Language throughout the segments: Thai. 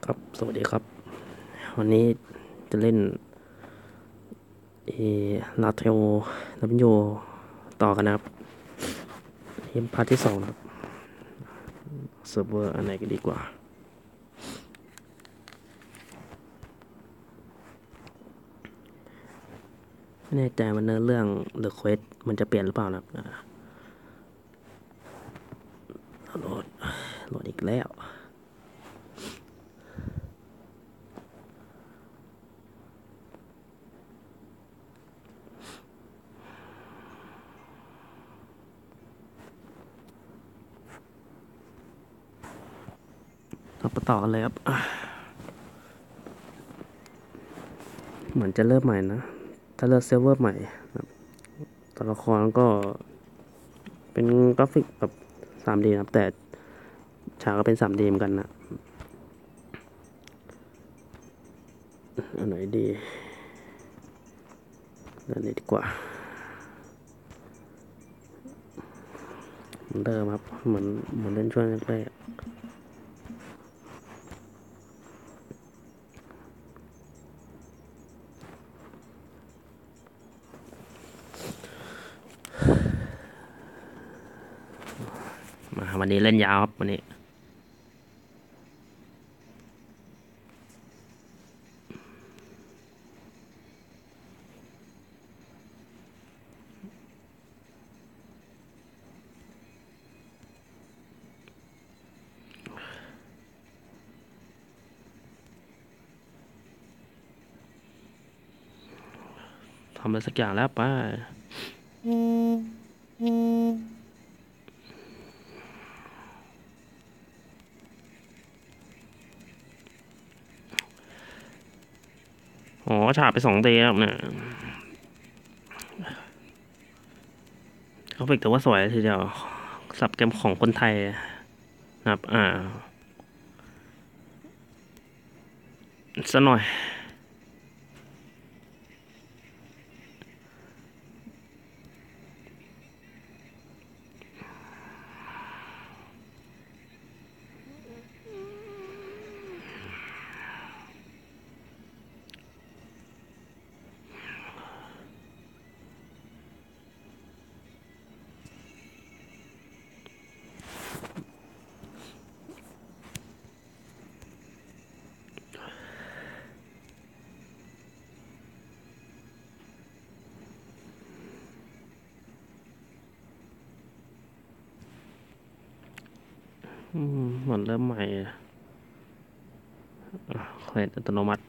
ครับสวัสดีครับวันนี้จะเล่นลาเทโอดับเบิลยูต่อกันนะครับพาร์ทที่2นะครับเซิร์ฟเวอร์อันไหนก็ดีกว่าไม่แน่ใจว่าเนื้อเรื่องหรือเควสมันจะเปลี่ยนหรือเปล่านะครับโหลดอีกแล้วเราไปต่อกันเลยครับเหมือนจะเริ่มใหม่นะถ้าเลือกเซิร์ฟเวอร์ใหม่ตัวละครก็เป็นกราฟิกแบบ 3D นะครับแต่ฉากก็เป็น 3D เหมือนกันนะอันไหนดีอันนี้ดีกว่าเหมือนเดิมครับเหมือนเล่นช่วงแรกๆมาวันนี้เล่นยาวครับวันนี้ทำอะไรสักอย่างแล้วป้าอ๋อฉาบไป2 เดย์แล้วเนี่ยกราฟิกแต่ว่าสวยทีเดียวสับเกมของคนไทยนะครับสักหน่อยเหมือนเริ่มใหม่เควสอัตโนมัติ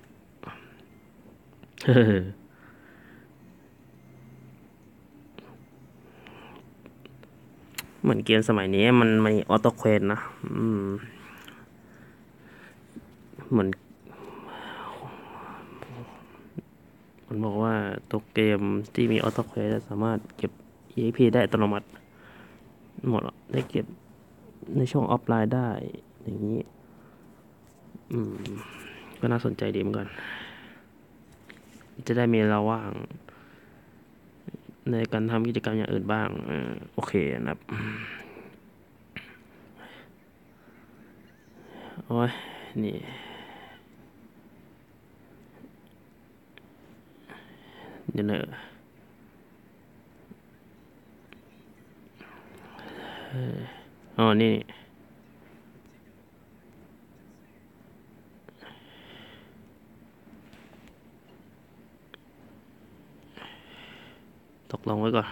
เหมือนเกมสมัยนี้มันมีออโต้เควสนะเหมือนมันบอกว่าตัวเกมที่มีออโต้เควสสามารถเก็บ EXP ได้อัตโนมัติหมดได้เก็บในช่วงออฟไลน์ได้อย่างนี้ก็น่าสนใจดีเหมือนกันจะได้มีเราว่างในการทำกิจกรรมอย่างอื่นบ้างโอเคนะครับโอ้ยนี่เดี๋ยวเนอะอ๋อนี่ตกลงไว้ก่อน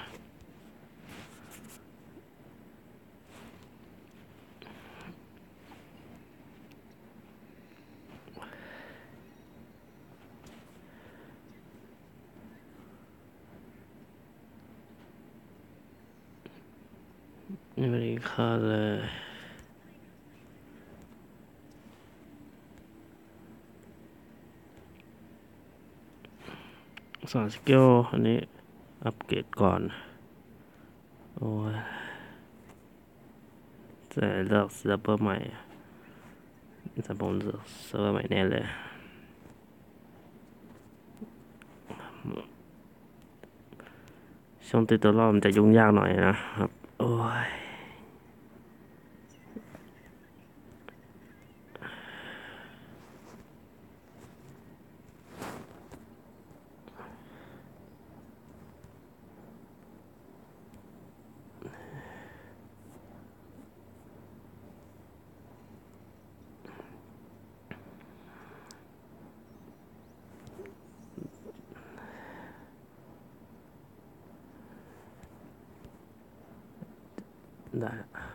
นี่ไม่ได้ค่าเลยสอนสกิลอันนี้อัปเกรดก่อนโอ้ยแต่เลือกเซิร์ฟเวอร์ใหม่แต่ผมเลือกเซิร์ฟเวอร์ใหม่แน่เลยช่วงติดตัวรอบมันจะยุ่งยากหน่อยนะครับโอ้ยได้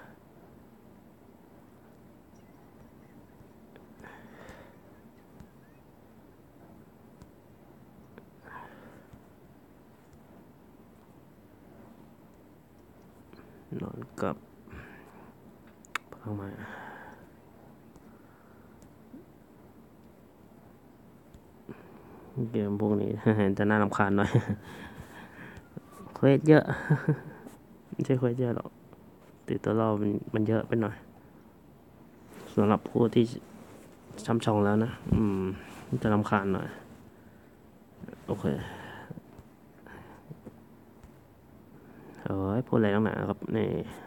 นอนกับพลังไม้เกมพวกนี้ จะน่ารำคาญหน่อย เควสเยอะ ไม่ใช่เควสเยอะหรอกติดตัวรอบมันเยอะไปหน่อยสำหรับผู้ที่ช้ำชองแล้วนะจะรำคาญหน่อยโอเคพูดอะไรตั้งนานครับนี่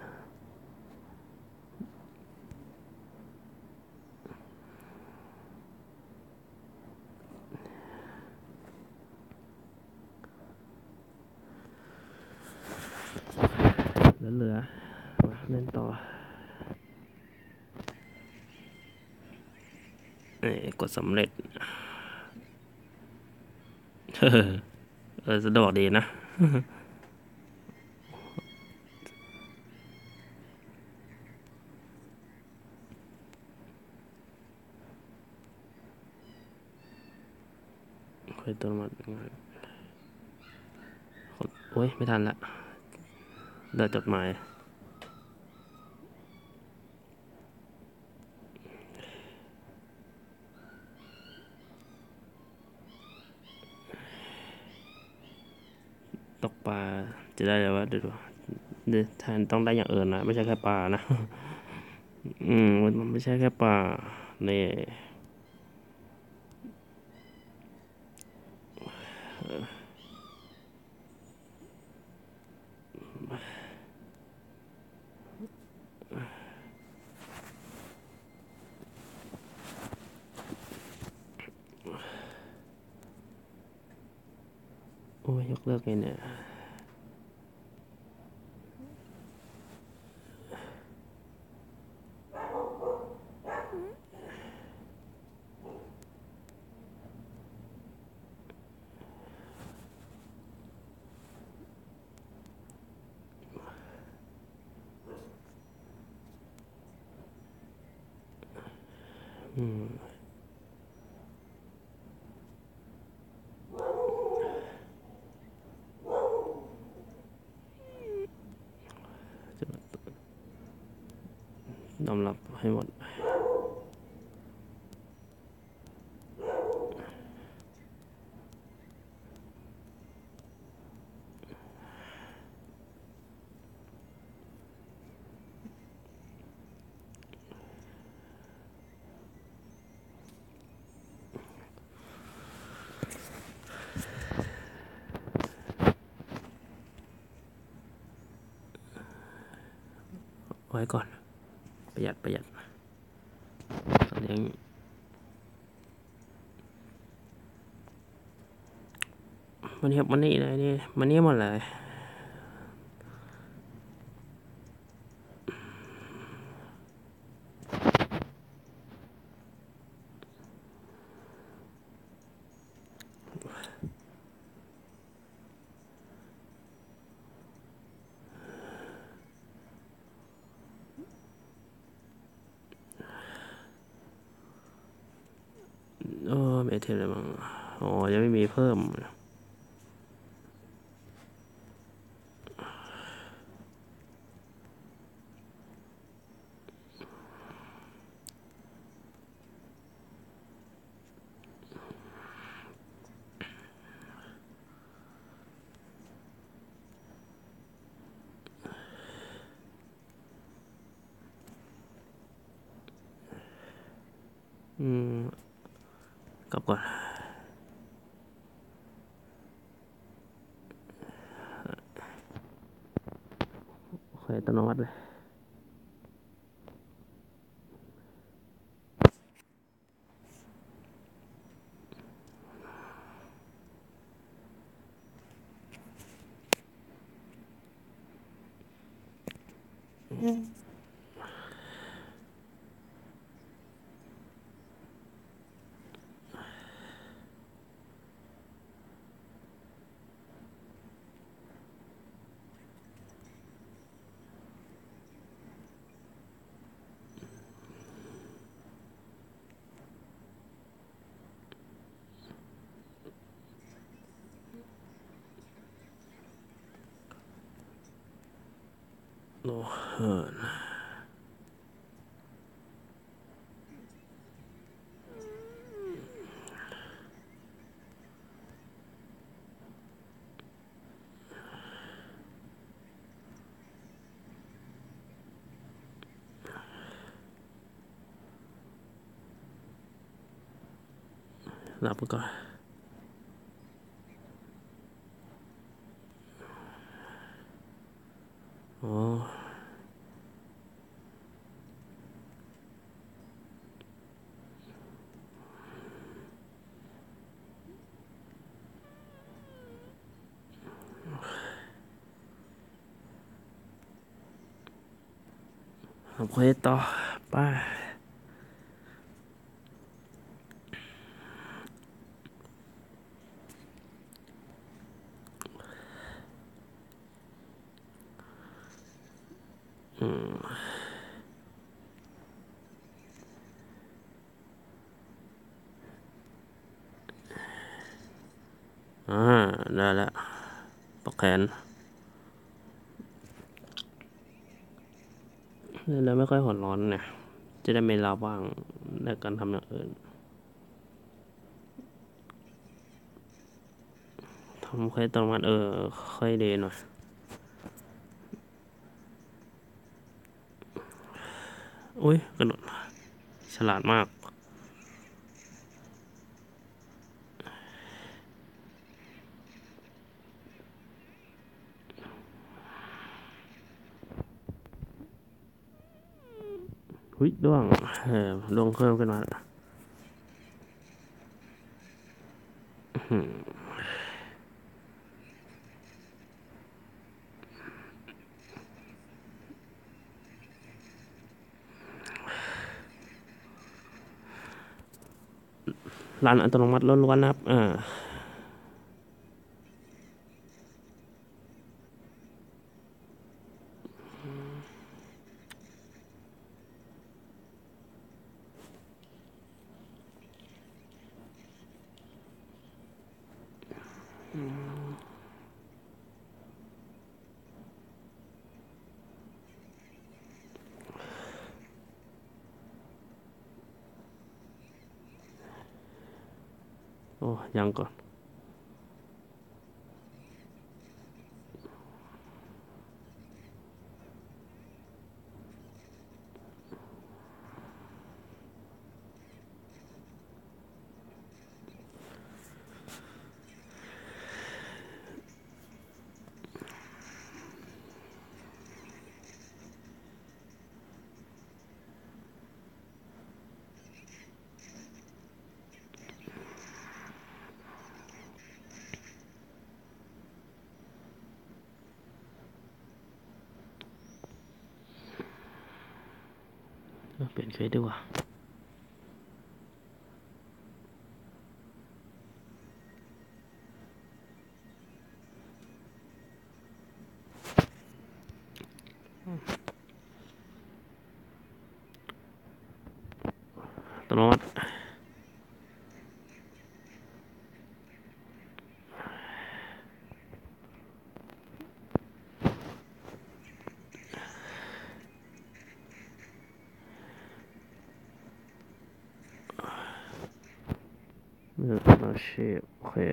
เหลือมาเล่นต่อกดสำเร็จสะดวกดีนะคุยตัวมันโอ้ยไม่ทันละเดินจดหมายตกปลาจะได้เลยว่าเดี๋ยวแทนต้องได้อย่างอื่นนะไม่ใช่แค่ปลานะมันไม่ใช่แค่ปลาเนี่ยโอ้ยยกเลิกไงเนี่ยยอมรับให้หมดไว้ก่อนประหยัดตอนนี้มันนี่เลยนี่มันนี่หมดเลยเมทเทนอะไรบ้างอ๋อยังไม่มีเพิ่มกลับก่อนโอเคอัตโนมัติเลยโอ้เหินหลับไปก่อนอ๋อทำเควสต่อไปอ่าได้แล้วปอกแขนแล้วไม่ค่อยหัวร้อนเนี่ยจะได้ไม่ลาว่างในการทำอย่างอื่นทำเควสตรงนั้นค่อยดีหน่อยอุ้ยกระโดดฉลาดมากหุ้ยด้วงด้วงเพิ่มขึ้นมาร้านอัตโนมัติล้วนๆนะครับโอ้ยังก่อนเปลี่ยนเฟซดีกว่าอัตโนมัติอาชีพโอเค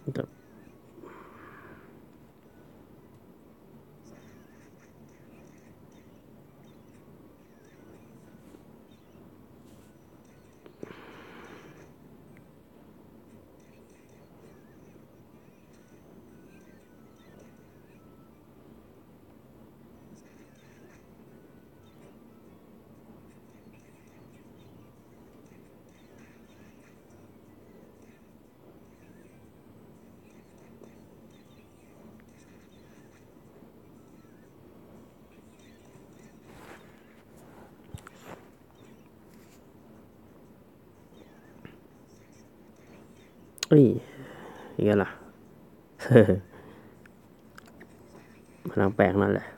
แต่เอ้ยอย่างเงี้ยล่ะ พลังแปลงนั่นแหละ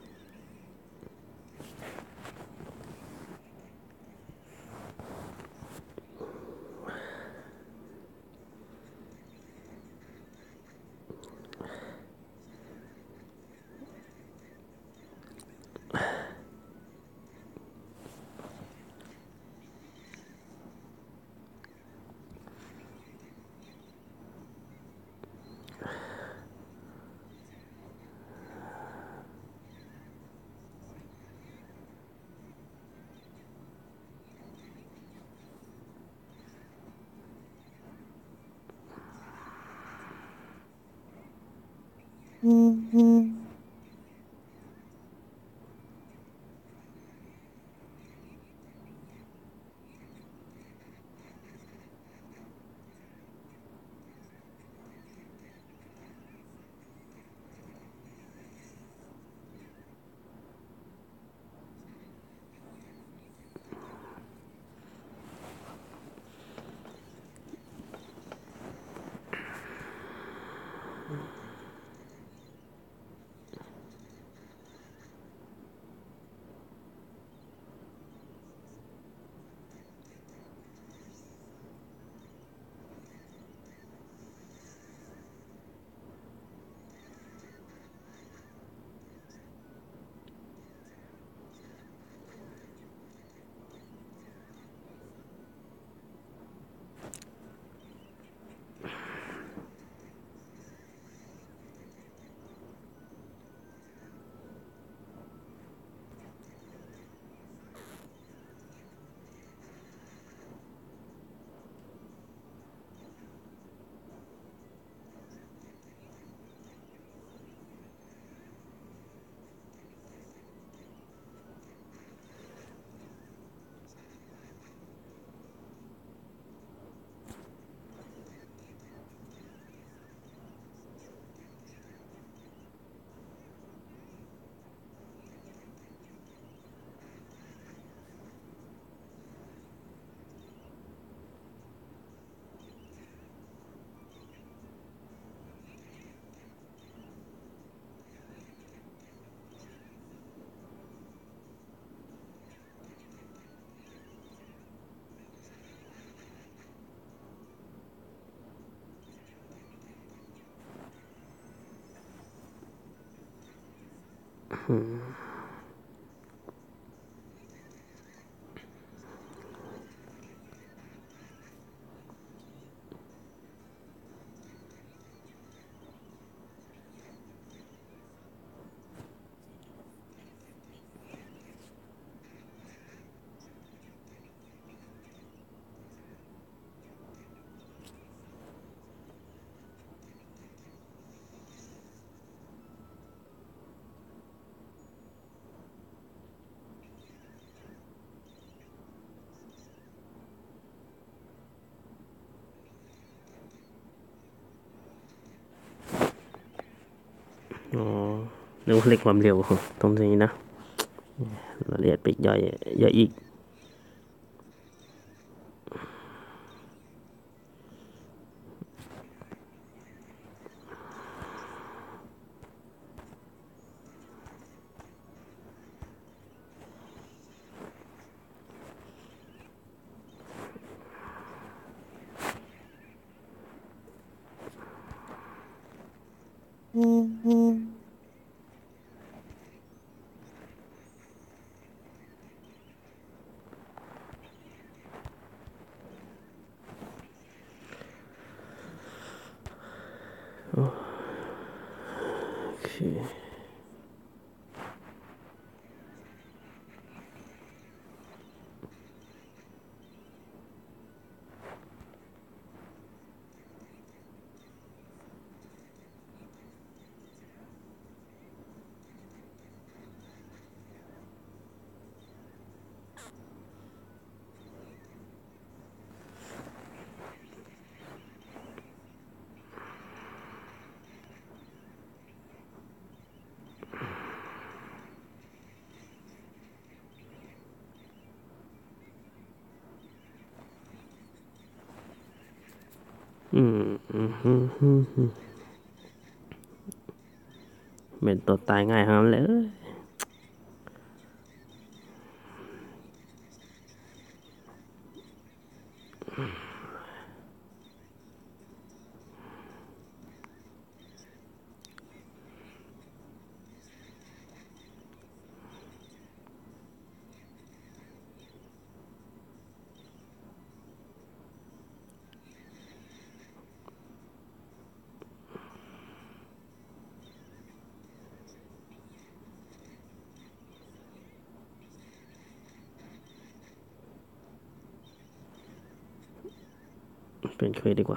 อ๋อนึกว่าเล็กความเร็วตรงนี้นะรายละเอียดปลีกย่อยเยอะอีกโอเคเป็นตัวตายง่ายทั้งนั้นเลยเป็นเควสดีกว่า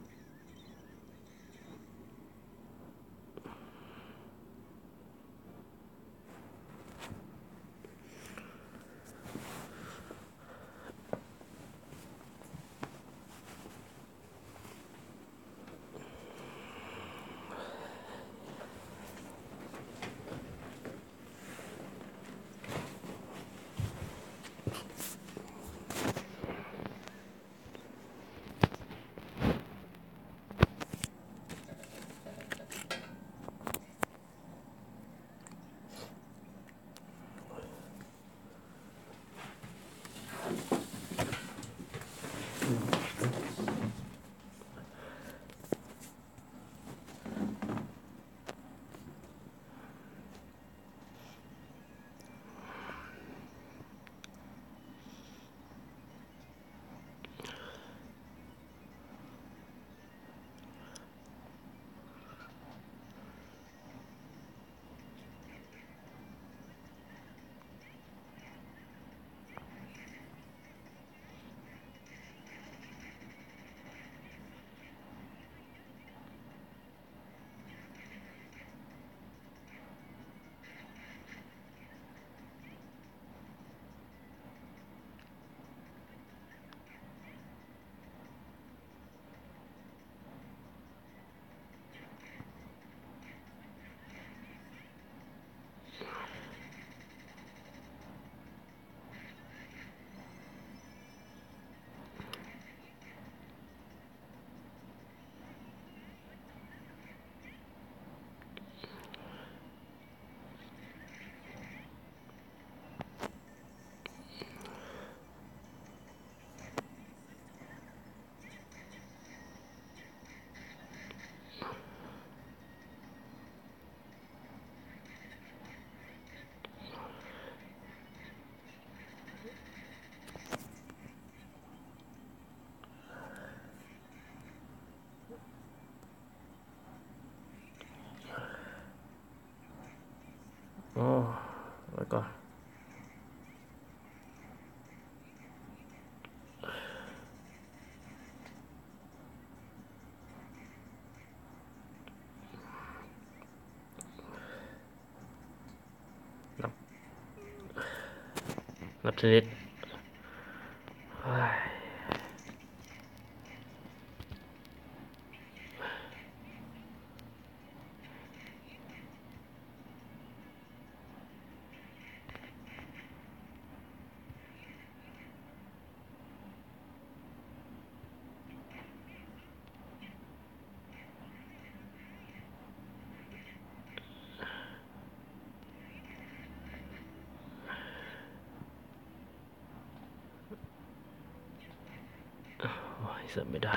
อ๋อแล้วก็นับชนิดเสริมไม่ได้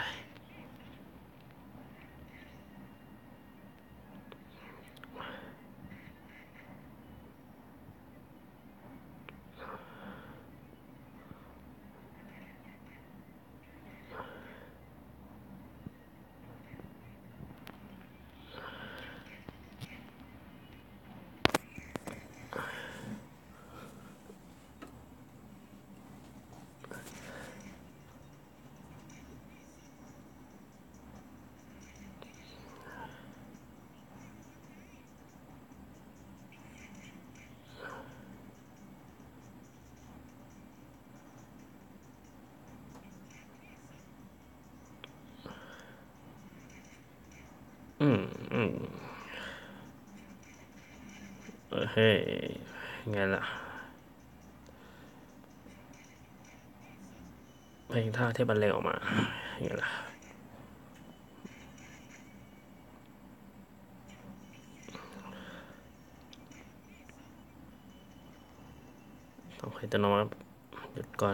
อืมอืมเฮ้ยไงล่ะเพลงท่าที่บรรเลงออกมาไงล่ะต้องให้ตัวน้อยหยุดก่อน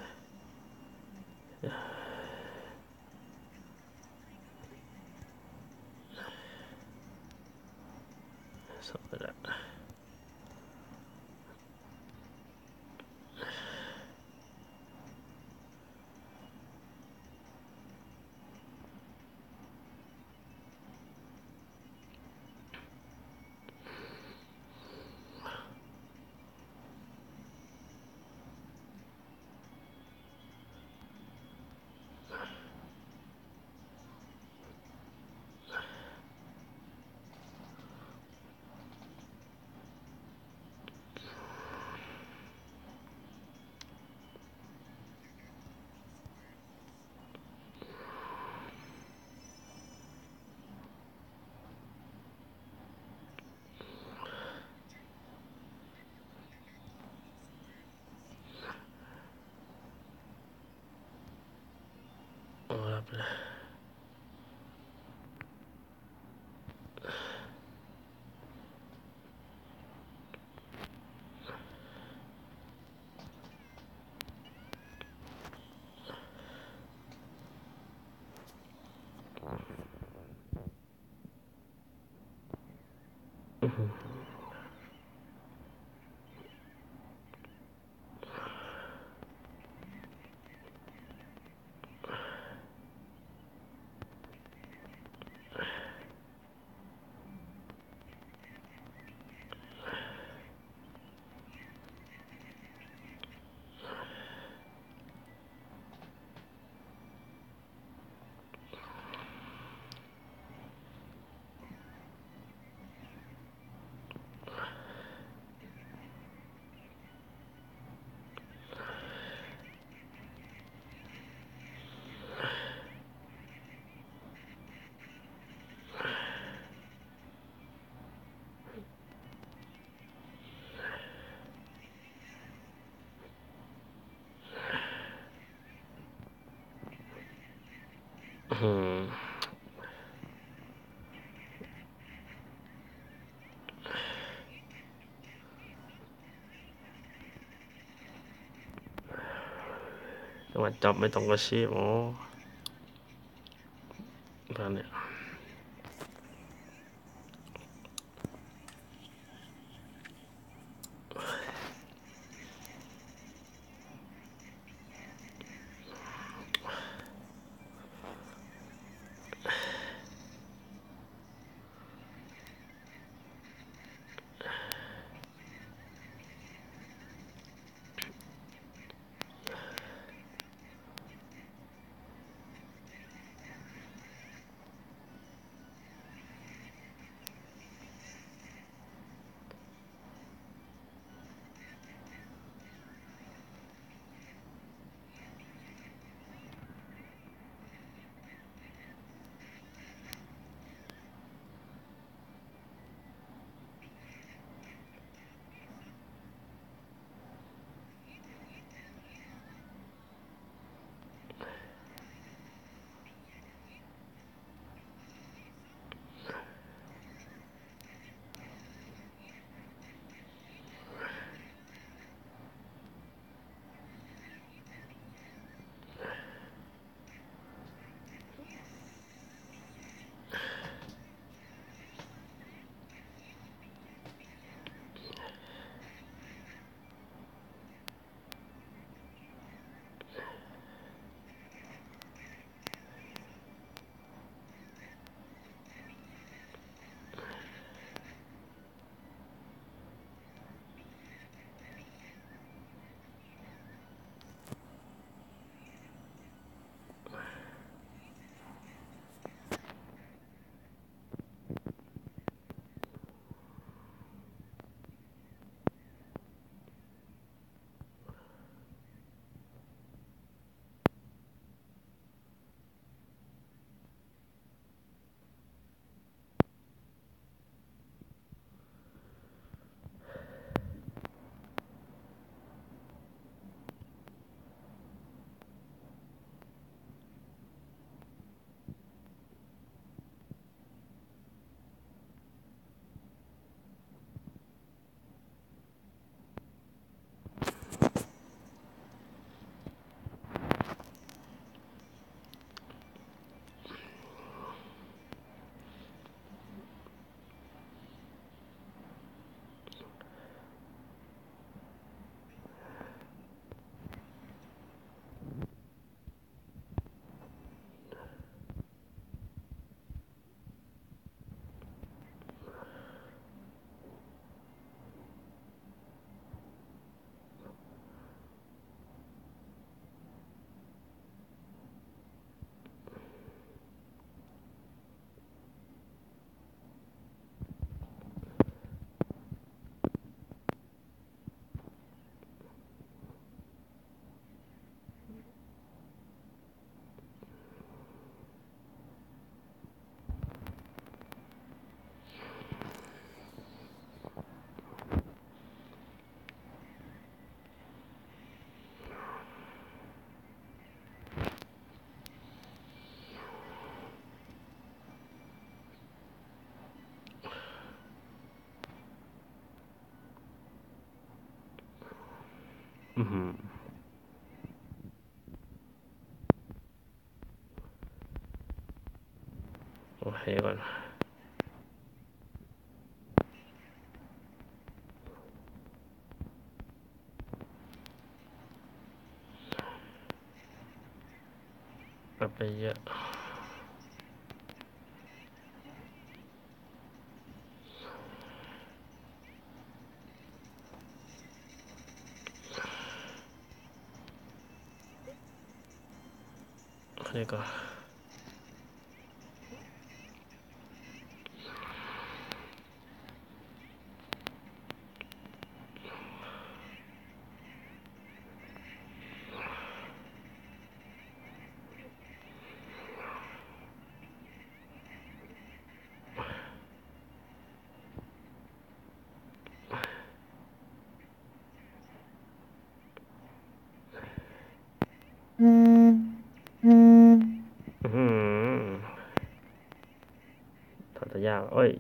สองก็ได้เอารับเลยอืมจังหวัดจอบไม่ตรงกับชีพอ๋อตอนเนี้ยโอเคก่อนเอาไปเยอะโอเคก่อนถอดตัวยากเอ้ย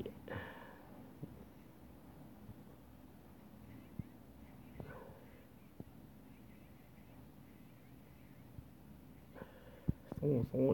สู้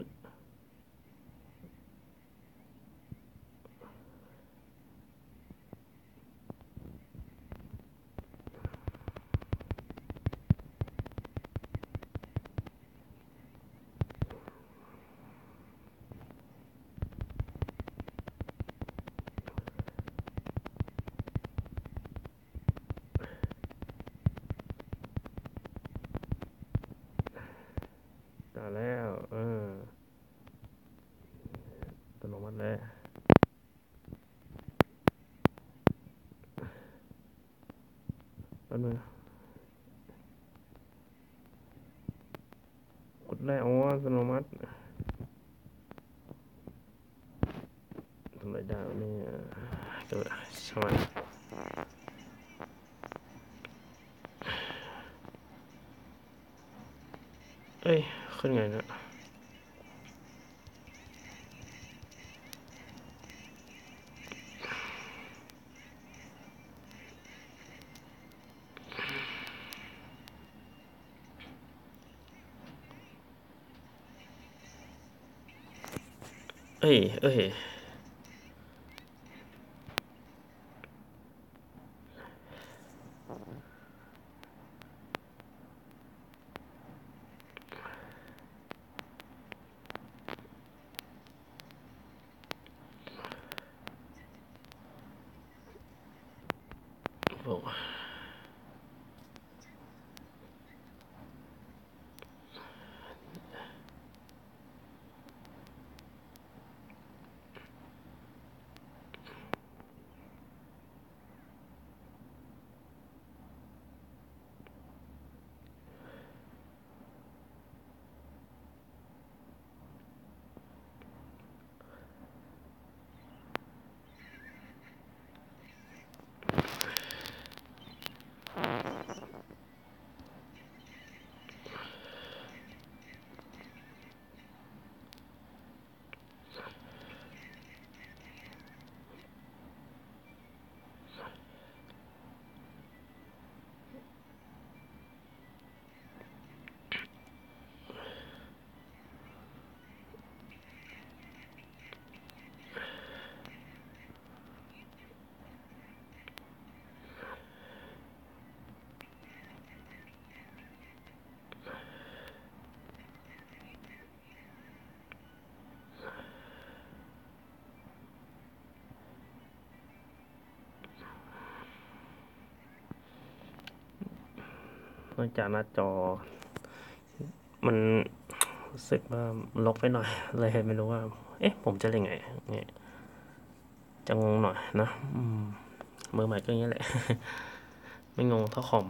ได้แล้วอัตโนมัติแล้วแป๊บนึงกดได้อ๋ออัตโนมัติทำไรได้เนี่ยก็ช่างมันเอ้ยขึ้นไงเนี่ยเอ้ยโอ้เนื่องจากหน้าจอมันรู้สึกว่าลกไปหน่อยเลยไม่รู้ว่าผมจะเล่นไงเนี่ยจะงงหน่อยนะมือใหม่ก็อย่างนี้แหละไม่งงเท่าคอม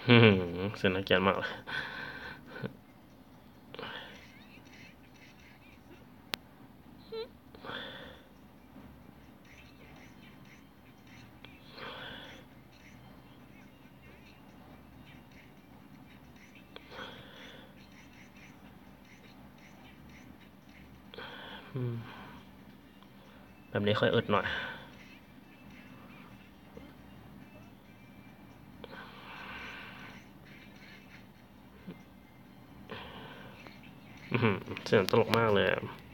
เสียงน่าเกลียดมากเลยแบบนี้ค่อยอึดหน่อยเสียงตลกมากเลย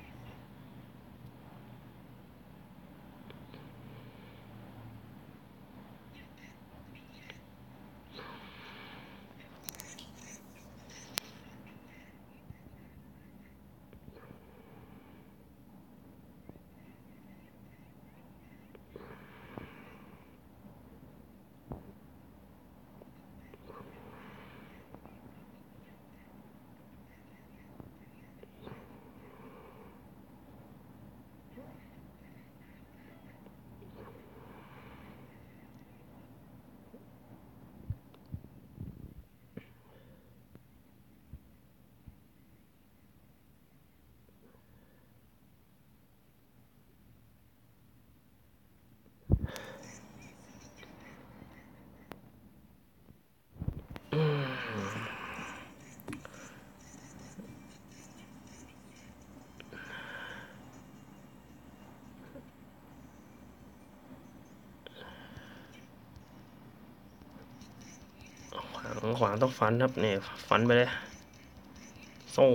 ขวางต้องฟันครับนี่ฟันไปเลยโซ่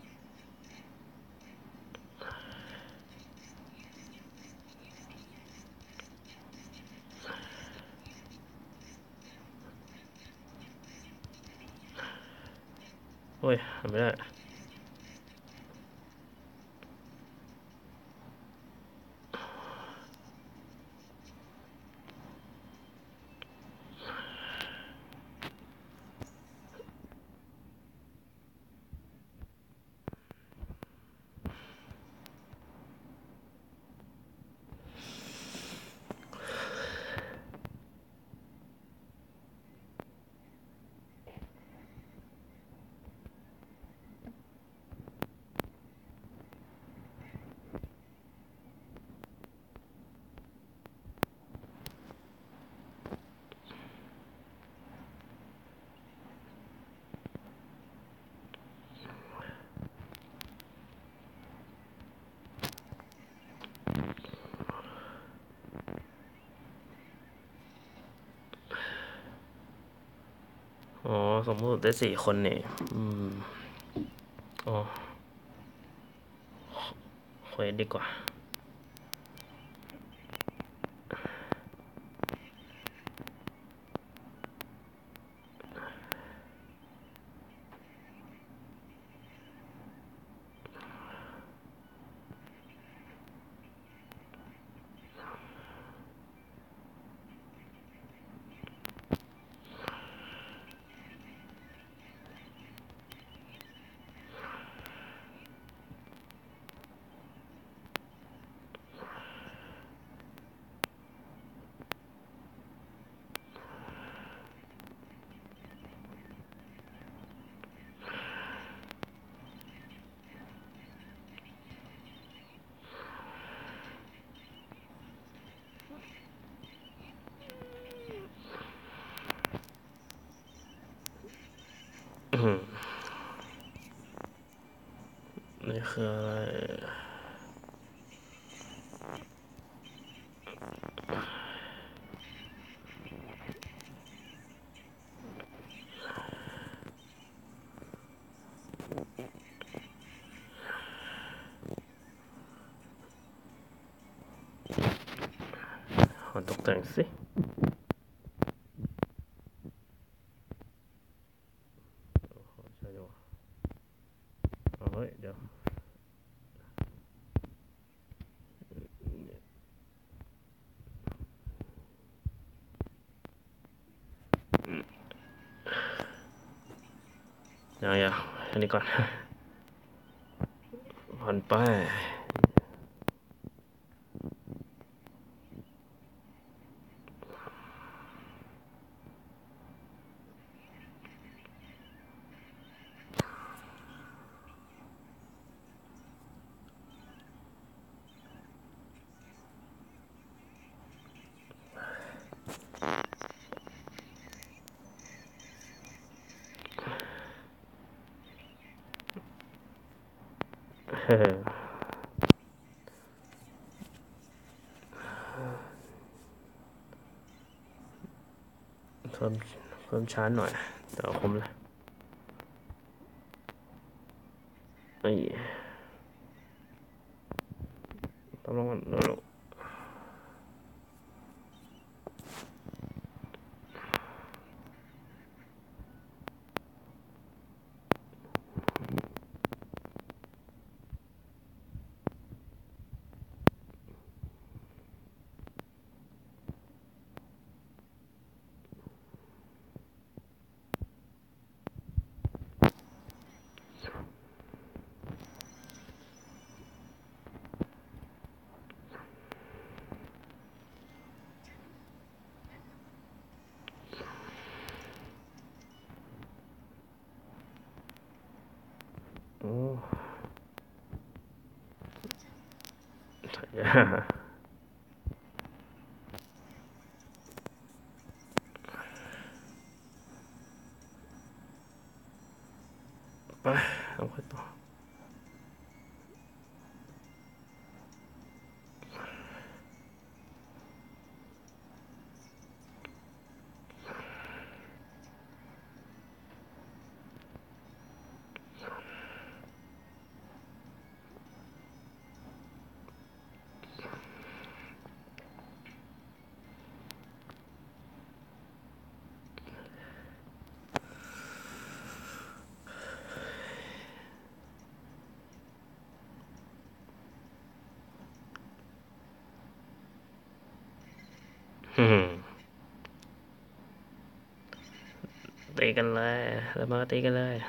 โอ้ยทำไม่ได้อ๋อสมมติได้4 คนนี่อ๋อเควสดีกว่านี่คืออะไรขอตกแต่งสิใช่ดีกว่าเฮ้ยเดี๋ยวอย่าอันนี้ก่อนผ่อนไปเพิ่มชาร์จหน่อยเดี๋ยวคมเลยไอ้ต้องลงกันแล้วโอ้ไปเอาไปต่อตีกันเลยแล้วมาตีกันเลย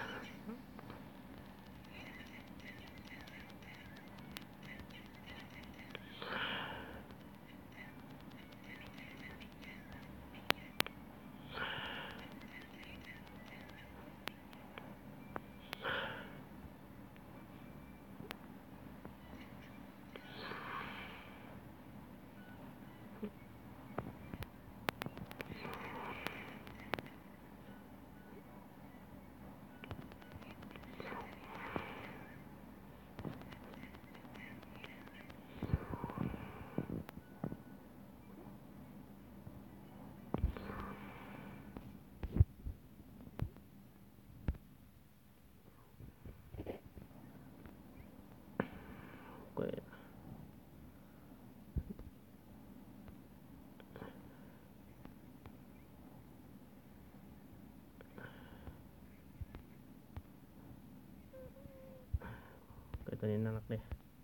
ตัวนี้น่ารักเลย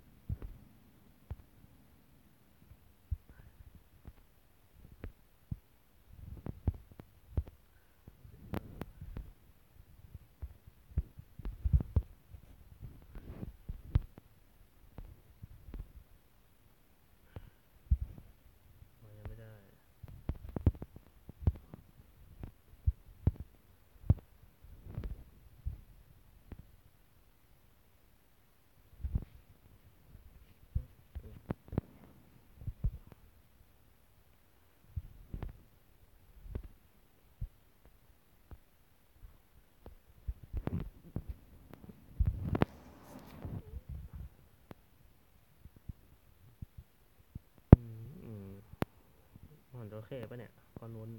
ยังไม่ได้มันโอเคปะเนี่ยก้อนวุ้น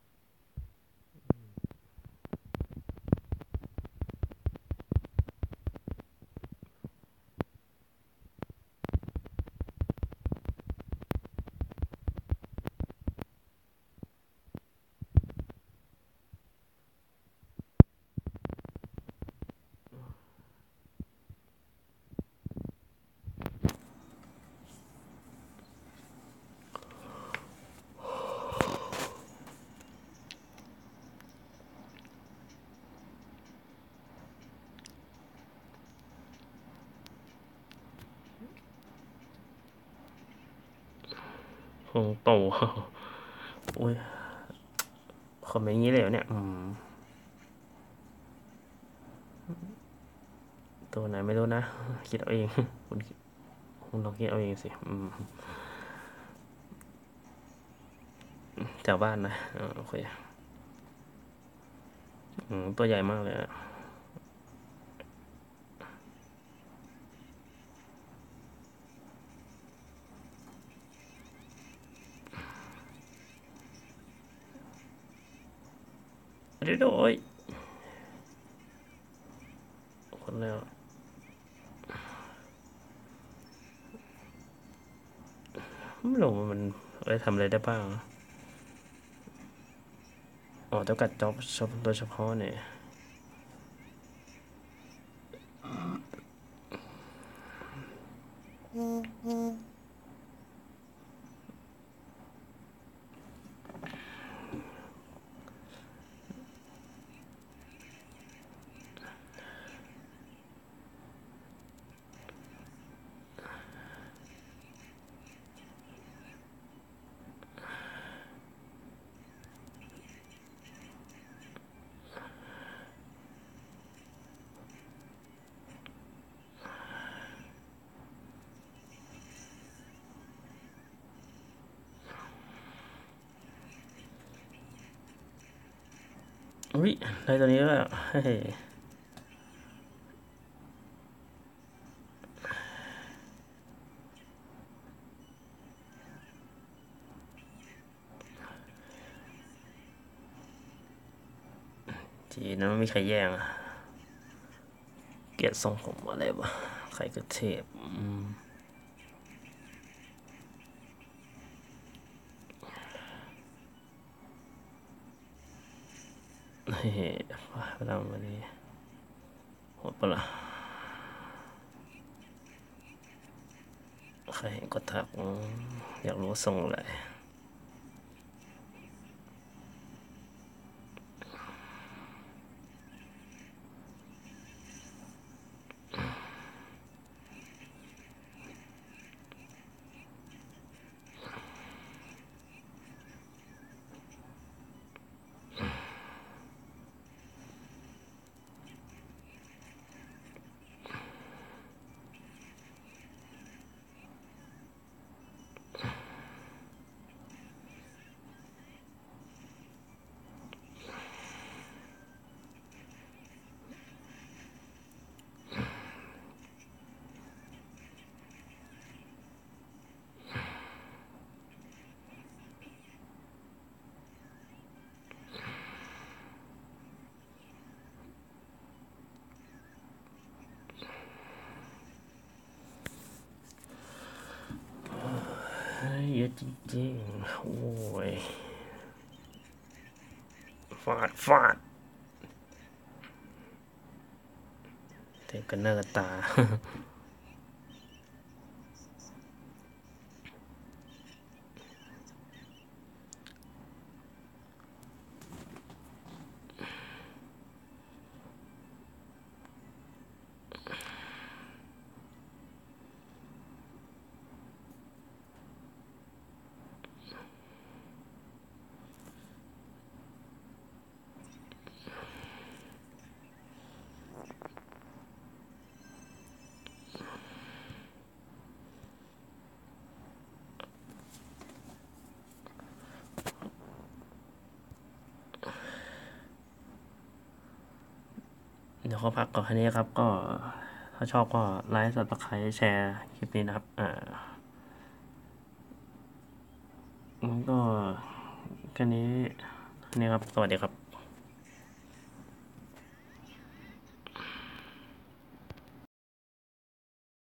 คงโตโอ้ยคอมเมนต์อย่างนี้เลยเนี่ยตัวไหนไม่รู้นะคิดเอาเองคุณลองคิดเอาเองสิแถวบ้านนะโอเคตัวใหญ่มากเลยด้วยคนแล้วไม่รู้มันทำอะไรได้บ้างอ๋อจำกัดจ็อบโดยเฉพาะเนี่ยอุ้ยได้ตัวนี้แล้วเฮ้ยทีนั้นไม่มีใครแย่งอะเกลียดทรงผมอะไรวะใครก็เทพเฮ้ยไปทำมาดีหมดปะล่ะใครเห็นก็ทักอยากรู้ทรงอะไรเยอะจริงๆโอ้ยฟาดเต็มกันหน้ากันตาเดี๋ยวเขาพักก่อนแค่นี้ครับก็ถ้าชอบก็ไลค์สับสไครต์แชร์คลิปนี้นะครับมันก็แค่นี้ครับสวัสดีครับ